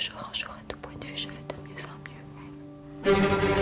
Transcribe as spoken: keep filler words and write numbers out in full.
jour en jour, à tout point de vue, je vais de mieux en mieux.